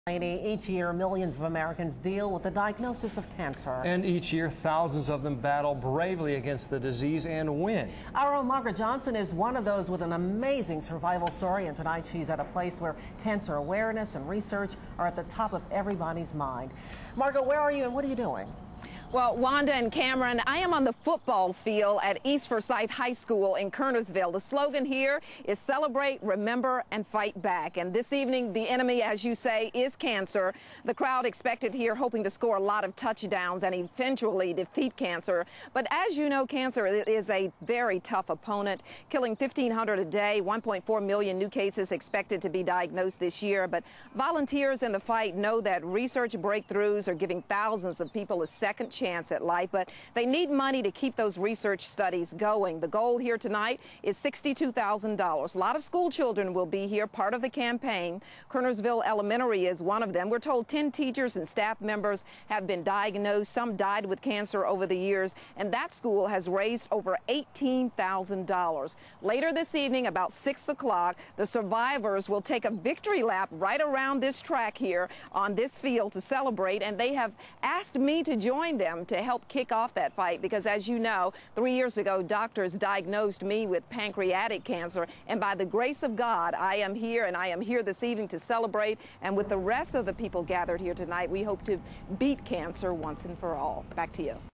Each year, millions of Americans deal with the diagnosis of cancer. And each year, thousands of them battle bravely against the disease and win. Our own Margaret Johnson is one of those with an amazing survival story, and tonight she's at a place where cancer awareness and research are at the top of everybody's mind. Margaret, where are you and what are you doing? Well, Wanda and Cameron, I am on the football field at East Forsyth High School in Kernersville. The slogan here is celebrate, remember, and fight back. And this evening, the enemy, as you say, is cancer. The crowd expected here hoping to score a lot of touchdowns and eventually defeat cancer. But as you know, cancer is a very tough opponent, killing 1,500 a day, 1.4 million new cases expected to be diagnosed this year. But volunteers in the fight know that research breakthroughs are giving thousands of people a second chance at life, but they need money to keep those research studies going. The goal here tonight is $62,000. A lot of school children will be here, part of the campaign. Kernersville Elementary is one of them. We're told 10 teachers and staff members have been diagnosed. Some died with cancer over the years, and that school has raised over $18,000. Later this evening, about 6 o'clock, the survivors will take a victory lap right around this track here on this field to celebrate, and they have asked me to join them to help kick off that fight because, as you know, 3 years ago, doctors diagnosed me with pancreatic cancer, and by the grace of God, I am here, and I am here this evening to celebrate, and with the rest of the people gathered here tonight, we hope to beat cancer once and for all. Back to you.